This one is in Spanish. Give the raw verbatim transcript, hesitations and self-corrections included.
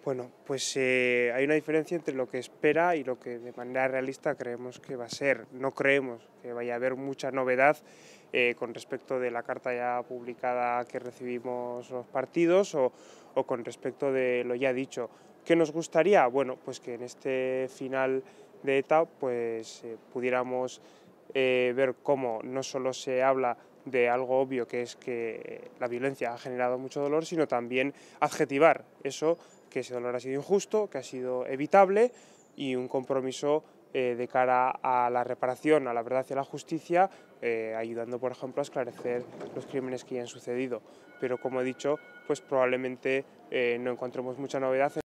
Bueno, pues eh, hay una diferencia entre lo que espera y lo que de manera realista creemos que va a ser. No creemos que vaya a haber mucha novedad eh, con respecto de la carta ya publicada que recibimos los partidos o, o con respecto de lo ya dicho. ¿Qué nos gustaría? Bueno, pues que en este final de etapa pues eh, pudiéramos eh, ver cómo no solo se habla de algo obvio, que es que la violencia ha generado mucho dolor, sino también adjetivar eso, que ese dolor ha sido injusto, que ha sido evitable, y un compromiso eh, de cara a la reparación, a la verdad y a la justicia, eh, ayudando, por ejemplo, a esclarecer los crímenes que ya han sucedido. Pero, como he dicho, pues probablemente eh, no encontremos mucha novedad.